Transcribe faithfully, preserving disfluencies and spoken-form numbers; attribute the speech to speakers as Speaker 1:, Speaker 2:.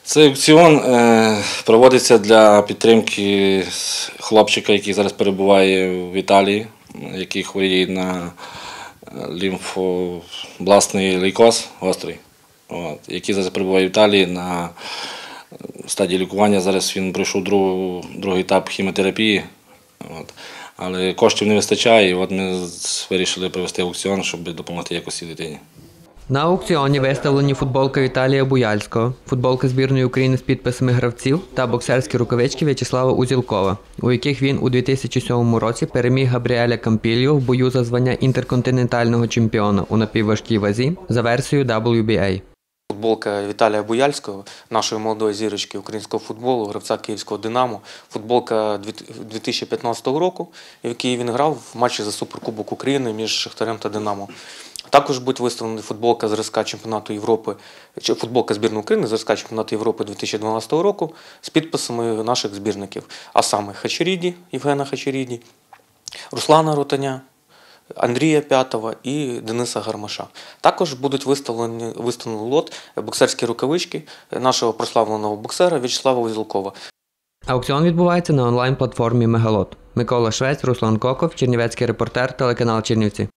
Speaker 1: Цей аукціон е, проводиться для підтримки хлопчика, який зараз перебуває в Італії, який хворіє на лімфобластний лейкоз гострий, от, який зараз перебуває в Італії на стадії лікування. Зараз він пройшов другу, другий етап хіміотерапії, от, але коштів не вистачає, і от ми вирішили провести аукціон, щоб допомогти якості дитині.
Speaker 2: На аукціоні виставлені футболка Віталія Буяльського, футболка збірної України з підписами гравців та боксерські рукавички В'ячеслава Узілкова, у яких він у дві тисячі сьомому році переміг Габріеля Кампільо в бою за звання інтерконтинентального чемпіона у напівважкій вазі за версією дабл ю бі ей.
Speaker 3: Футболка Віталія Буяльського, нашої молодої зірочки українського футболу, гравця київського «Динамо». Футболка дві тисячі п'ятнадцятого року, в якій він грав в матчі за Суперкубок України між Шахтарем та «Динамо». Також буде виставлена футболка зразка чемпіонату Європи, футболка збірної України зразка чемпіонату Європи дві тисячі дванадцятого року з підписами наших збірників, а саме Хачеріді, Євгена Хачеріді, Руслана Ротаня, Андрія П'ятова і Дениса Гармаша. Також будуть виставлені, виставлені лот боксерські рукавички нашого прославленого боксера В'ячеслава Узілкова.
Speaker 2: Аукціон відбувається на онлайн-платформі «Мегалот». Микола Швець, Руслан Коков, чернівецький репортер, телеканал Чернівці.